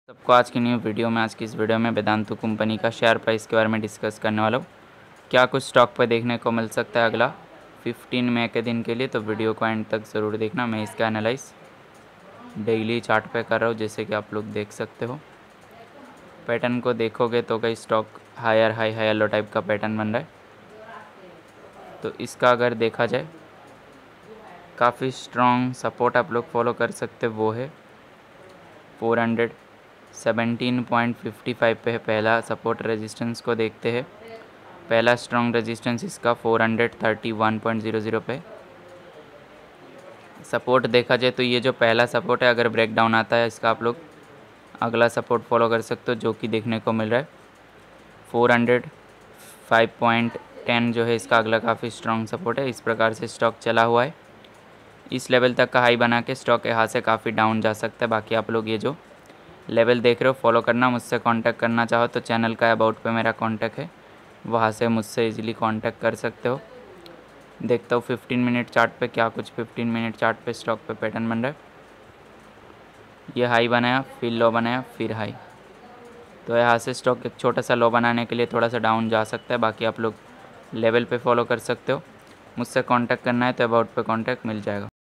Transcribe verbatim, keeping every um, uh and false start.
सबको आज की न्यू वीडियो में आज की इस वीडियो में वेदांतु कंपनी का शेयर प्राइस के बारे में डिस्कस करने वाला हूँ। क्या कुछ स्टॉक पर देखने को मिल सकता है अगला पंद्रह मई के दिन के लिए, तो वीडियो को एंड तक ज़रूर देखना। मैं इसका एनालाइज डेली चार्ट पे कर रहा हूँ, जैसे कि आप लोग देख सकते हो। पैटर्न को देखोगे तो कई stock higher high high low type का पैटर्न बन रहा है। तो इसका अगर देखा जाए काफ़ी स्ट्रॉन्ग सपोर्ट आप लोग फॉलो कर सकते हो, वो है four hundred seventeen point fifty five पे है पहला सपोर्ट। रेजिस्टेंस को देखते हैं, पहला स्ट्रॉन्ग रेजिस्टेंस इसका four hundred thirty one point zero zero पे। सपोर्ट देखा जाए तो ये जो पहला सपोर्ट है, अगर ब्रेक डाउन आता है इसका आप लोग अगला सपोर्ट फॉलो कर सकते हो, जो कि देखने को मिल रहा है four hundred five point ten जो है इसका अगला काफ़ी स्ट्रॉन्ग सपोर्ट है। इस प्रकार से स्टॉक चला हुआ है, इस लेवल तक का हाई बना के स्टॉक यहाँ से काफ़ी डाउन जा सकता है। बाकी आप लोग ये जो लेवल देख रहे हो फॉलो करना। मुझसे कांटेक्ट करना चाहो तो चैनल का अबाउट पे मेरा कांटेक्ट है, वहाँ से मुझसे इजीली कांटेक्ट कर सकते हो। देखता हूँ फिफ्टीन मिनट चार्ट पे क्या कुछ फिफ्टीन मिनट चार्ट पे स्टॉक पे पैटर्न बन रहा है। ये हाई बनाया, फिर लो बनाया, फिर हाई, तो यहाँ से स्टॉक एक छोटा सा लो बनाने के लिए थोड़ा सा डाउन जा सकता है। बाकी आप लोग लेवल पे फॉलो कर सकते हो। मुझसे कांटेक्ट करना है तो अबाउट पे कांटेक्ट मिल जाएगा।